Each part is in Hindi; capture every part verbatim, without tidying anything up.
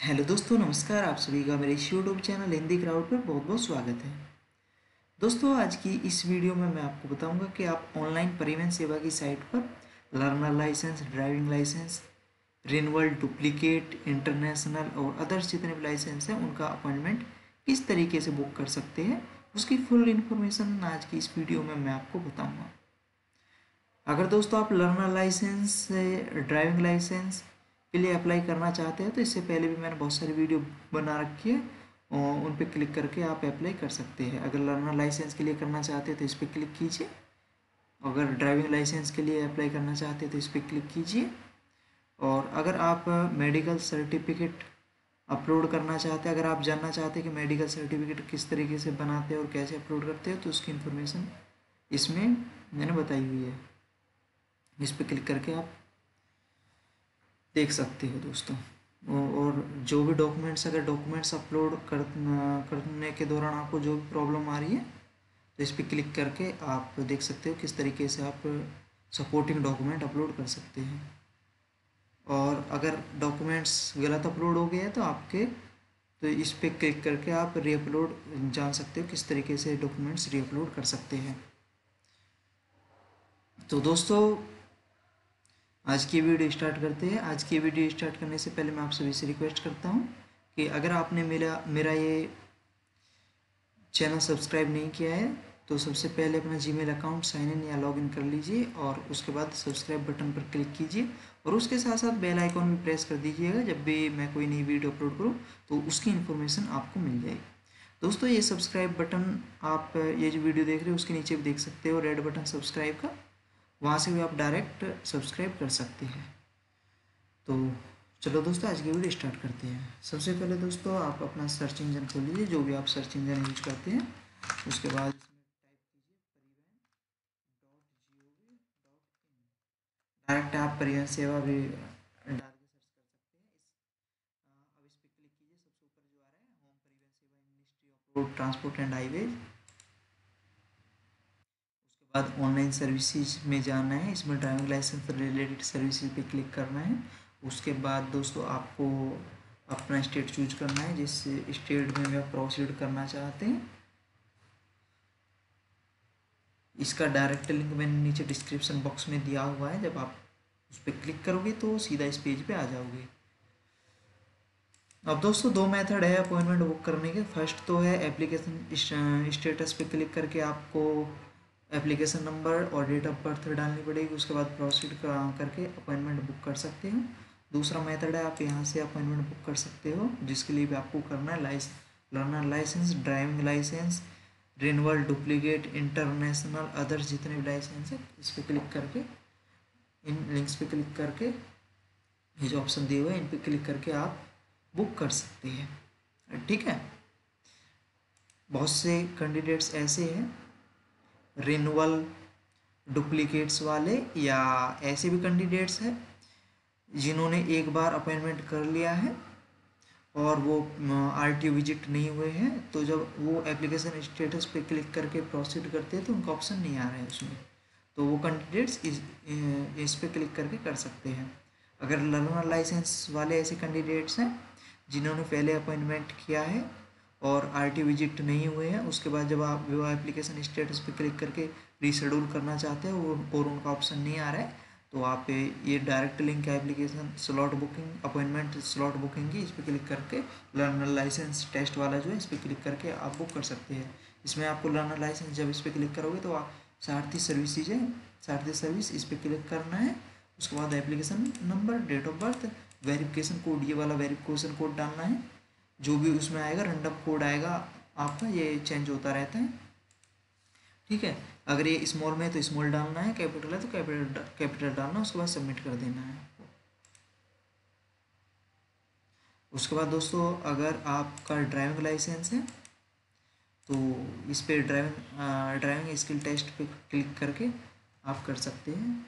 हेलो दोस्तों, नमस्कार। आप सभी का मेरे इस यूट्यूब चैनल हिंदी क्राउड पर बहुत बहुत स्वागत है। दोस्तों, आज की इस वीडियो में मैं आपको बताऊंगा कि आप ऑनलाइन परिवहन सेवा की साइट पर learner licence, driving licence, renewal, duplicate, international और अदर्स जितने भी लाइसेंस हैं उनका अपॉइंटमेंट किस तरीके से बुक कर सकते हैं, उसकी फुल इन्फॉर्मेशन आज की इस वीडियो में मैं आपको बताऊँगा। अगर दोस्तों आप लर्नर लाइसेंस, ड्राइविंग लाइसेंस के लिए अप्लाई करना चाहते हैं तो इससे पहले भी मैंने बहुत सारी वीडियो बना रखी है और उन पर क्लिक करके आप अप्लाई कर सकते हैं। अगर लर्नर लाइसेंस के लिए करना चाहते हैं तो इस पर क्लिक कीजिए। अगर ड्राइविंग लाइसेंस के लिए अप्लाई करना चाहते हैं तो इस पर क्लिक कीजिए। और अगर आप मेडिकल सर्टिफिकेट अपलोड करना चाहते हैं, अगर आप जानना चाहते हैं कि मेडिकल सर्टिफिकेट किस तरीके से बनाते हैं और कैसे अपलोड करते हैं, तो उसकी इन्फॉर्मेशन इसमें मैंने बताई हुई है। इस पर क्लिक करके आप देख सकते हो दोस्तों। और जो भी डॉक्यूमेंट्स, अगर डॉक्यूमेंट्स अपलोड कर करने के दौरान आपको जो भी प्रॉब्लम आ रही है तो इस पर क्लिक करके आप देख सकते हो किस तरीके से आप सपोर्टिंग डॉक्यूमेंट अपलोड कर सकते हैं। और अगर डॉक्यूमेंट्स गलत अपलोड हो गए हैं तो आपके तो इस पर क्लिक करके आप रीअपलोड जान सकते हो किस तरीके से डॉक्यूमेंट्स रीअपलोड कर सकते हैं। तो दोस्तों, आज की वीडियो स्टार्ट करते हैं। आज की वीडियो स्टार्ट करने से पहले मैं आप सभी से रिक्वेस्ट करता हूं कि अगर आपने मेरा मेरा ये चैनल सब्सक्राइब नहीं किया है तो सबसे पहले अपना जीमेल अकाउंट साइन इन या लॉगिन कर लीजिए और उसके बाद सब्सक्राइब बटन पर क्लिक कीजिए और उसके साथ साथ बेल आइकॉन भी प्रेस कर दीजिएगा। जब भी मैं कोई नई वीडियो अपलोड करूँ तो उसकी इन्फॉर्मेशन आपको मिल जाएगी। दोस्तों, ये सब्सक्राइब बटन आप ये जो वीडियो देख रहे हो उसके नीचे भी देख सकते हो, रेड बटन सब्सक्राइब का, वहाँ से भी आप डायरेक्ट सब्सक्राइब कर सकते हैं। तो चलो दोस्तों, आज की वीडियो स्टार्ट करते हैं। सबसे पहले दोस्तों आप अपना सर्च इंजन खोल लीजिए, जो भी आप सर्च इंजन यूज करते हैं। उसके बाद डायरेक्ट आप परिवहन सेवा भी डाल के सर्च कर सकते हैं। इस अब इस पर क्लिक कीजिए। सबसे ऊपर जो आ रहा है home Parivahan Seva, ministry of road transport and highways. उसके बाद ऑनलाइन सर्विसेज में जाना है, इसमें ड्राइविंग लाइसेंस रिलेटेड सर्विसेज पे क्लिक करना है। उसके बाद दोस्तों आपको अपना स्टेट चूज करना है, जिस स्टेट में आप प्रोसीड करना चाहते हैं। इसका डायरेक्ट लिंक मैंने नीचे डिस्क्रिप्शन बॉक्स में दिया हुआ है, जब आप उस पर क्लिक करोगे तो सीधा इस पेज पे आ जाओगे। अब दोस्तों दो मेथड है अपॉइंटमेंट बुक करने के। फर्स्ट तो है एप्लीकेशन स्टेटस पे क्लिक करके आपको एप्लीकेशन नंबर और डेट ऑफ बर्थ डालनी पड़ेगी। उसके बाद प्रोसीड करके अपॉइंटमेंट बुक कर सकते हो। दूसरा मेथड है आप यहाँ से अपॉइंटमेंट बुक कर सकते हो, जिसके लिए भी आपको करना है लाइस learner licence, driving licence, renewal, duplicate, international, others जितने भी लाइसेंस है, इस पर क्लिक करके, इन लिंक्स पे क्लिक करके, ये जो ऑप्शन दिए हुए हैं इन पे क्लिक करके आप बुक कर सकते हैं। ठीक है। बहुत से कैंडिडेट्स ऐसे हैं रिन्यूअल, डुप्लीकेट्स वाले, या ऐसे भी कैंडिडेट्स हैं जिन्होंने एक बार अपॉइंटमेंट कर लिया है और वो आरटीओ विजिट नहीं हुए हैं, तो जब वो एप्लीकेशन स्टेटस पे क्लिक करके प्रोसीड करते हैं तो उनका ऑप्शन नहीं आ रहा है उसमें, तो वो कैंडिडेट्स इस इस पे क्लिक करके कर सकते हैं। अगर लर्नर लाइसेंस वाले ऐसे कैंडिडेट्स हैं जिन्होंने पहले अपॉइंटमेंट किया है और आरटी विजिट नहीं हुए हैं, उसके बाद जब आप वो एप्लीकेशन स्टेटस पे क्लिक करके रीशेड्यूल करना चाहते हैं और उनका ऑप्शन नहीं आ रहा है, तो आप ये डायरेक्ट लिंक है application slot booking, appointment slot booking की, इस पर क्लिक करके लर्नर लाइसेंस टेस्ट वाला जो है इस पर क्लिक करके आप बुक कर सकते हैं। इसमें आपको लर्नर लाइसेंस जब इस पर क्लिक करोगे तो आप सारथी सर्विसेज है, सारथी सर्विस, इस पर क्लिक करना है। उसके बाद application number, date of birth, verification code, ये वाला वेरिफिकेशन कोड डालना है। जो भी उसमें आएगा रैंडम कोड आएगा आपका, ये चेंज होता रहता है। ठीक है। अगर ये स्मॉल में है तो स्मॉल डालना है, कैपिटल है तो कैपिटल कैपिटल डालना है। उसके बाद सबमिट कर देना है। उसके बाद दोस्तों अगर आपका ड्राइविंग लाइसेंस है तो इस पर ड्राइविंग ड्राइविंग स्किल टेस्ट पे क्लिक करके आप कर सकते हैं।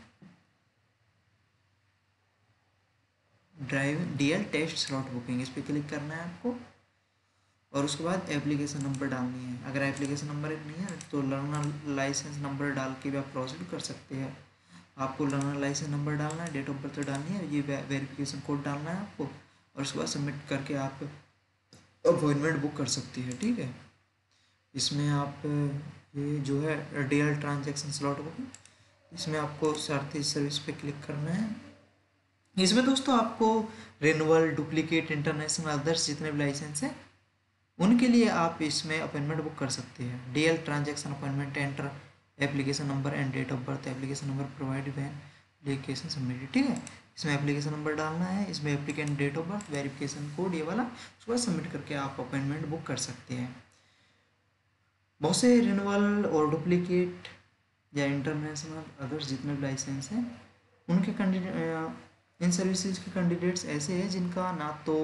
Driving DL test slot booking, इस पर क्लिक करना है आपको और उसके बाद एप्लीकेशन नंबर डालनी है। अगर एप्लीकेशन नंबर नहीं है तो लर्नर लाइसेंस नंबर डाल के भी आप प्रोसीड कर सकते हैं। आपको लर्नर लाइसेंस नंबर डालना है, डेट ऑफ बर्थ डालनी है, ये वेरिफिकेशन कोड डालना है आपको और उसके बाद सबमिट करके आप अपॉइंटमेंट बुक कर सकती है। ठीक है, इसमें आप ये जो है डीएल ट्रांजैक्शन स्लॉट बुकिंग, इसमें आपको सारथी सर्विस पे क्लिक करना है। इसमें दोस्तों आपको रिन्यूअल, डुप्लीकेट, इंटरनेशनल, अदर्स जितने भी लाइसेंस हैं उनके लिए आप इसमें अपॉइंटमेंट बुक कर सकते हैं। DL transaction appointment, enter application number and date of birth, application number provide when application submitted. ठीक है, इसमें एप्लीकेशन नंबर डालना है, इसमें applicant date of birth, verification code, ये वाला, उसके बाद सबमिट करके आप अपॉइंटमेंट बुक कर सकते हैं। बहुत से रिन्यूअल और डुप्लीकेट या इंटरनेशनल अदर्स जितने भी लाइसेंस हैं उनके कैंडिडेट, इन सर्विसेज के कैंडिडेट्स ऐसे हैं जिनका ना तो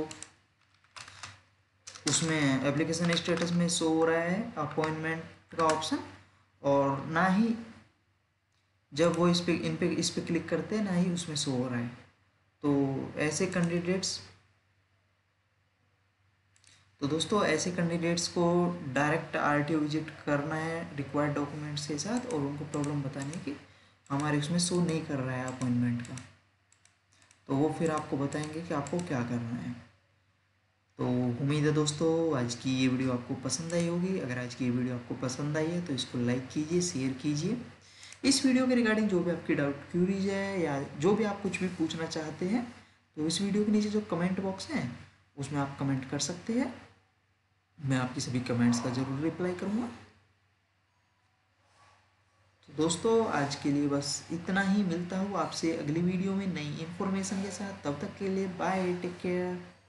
उसमें एप्लीकेशन स्टेटस में शो हो रहा है अपॉइंटमेंट का ऑप्शन, और ना ही जब वो इस पे इन पे इस पे क्लिक करते हैं ना ही उसमें शो हो रहा है। तो ऐसे कैंडिडेट्स तो दोस्तों ऐसे कैंडिडेट्स को डायरेक्ट आरटीओ विजिट करना है रिक्वायर्ड डॉक्यूमेंट्स के साथ, और उनको प्रॉब्लम बतानी है कि हमारे उसमें शो नहीं कर रहा है अपॉइंटमेंट का, तो वो फिर आपको बताएंगे कि आपको क्या करना है। तो उम्मीद है दोस्तों आज की ये वीडियो आपको पसंद आई होगी। अगर आज की ये वीडियो आपको पसंद आई है तो इसको लाइक कीजिए, शेयर कीजिए। इस वीडियो के रिगार्डिंग जो भी आपकी डाउट क्यूरीज है या जो भी आप कुछ भी पूछना चाहते हैं तो इस वीडियो के नीचे जो कमेंट बॉक्स है उसमें आप कमेंट कर सकते हैं, मैं आपकी सभी कमेंट्स का ज़रूर रिप्लाई करूँगा। तो दोस्तों आज के लिए बस इतना ही, मिलता हूँ आपसे अगली वीडियो में नई इन्फॉर्मेशन के साथ। तब तक के लिए बाय, टेक केयर।